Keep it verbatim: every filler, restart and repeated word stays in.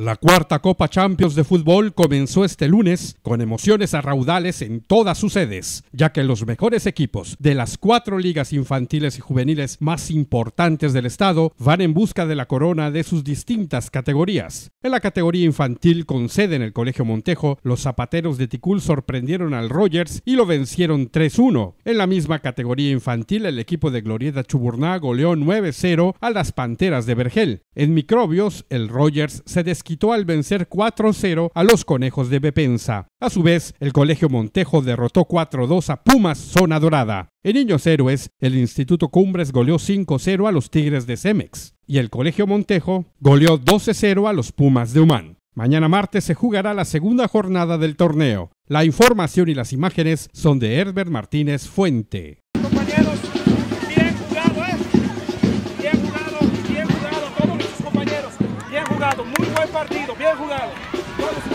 La cuarta Copa Champions de fútbol comenzó este lunes con emociones a raudales en todas sus sedes, ya que los mejores equipos de las cuatro ligas infantiles y juveniles más importantes del estado van en busca de la corona de sus distintas categorías. En la categoría infantil con sede en el Colegio Montejo, los zapateros de Ticul sorprendieron al Rogers y lo vencieron tres uno. En la misma categoría infantil, el equipo de Glorieta Chuburná goleó nueve cero a las Panteras de Vergel. En microbios, el Rogers se desquitó al vencer cuatro cero a los Conejos de Bepensa. A su vez, el Colegio Montejo derrotó cuatro dos a Pumas Zona Dorada. En Niños Héroes, el Instituto Cumbres goleó cinco cero a los Tigres de Cemex. Y el Colegio Montejo goleó doce cero a los Pumas de Humán. Mañana martes se jugará la segunda jornada del torneo. La información y las imágenes son de Herbert Martínez Fuente. Compañeros, bien jugado, ¿eh? Bien jugado, bien jugado, todos nuestros compañeros. Bien jugado, muy buen partido, bien jugado. Todos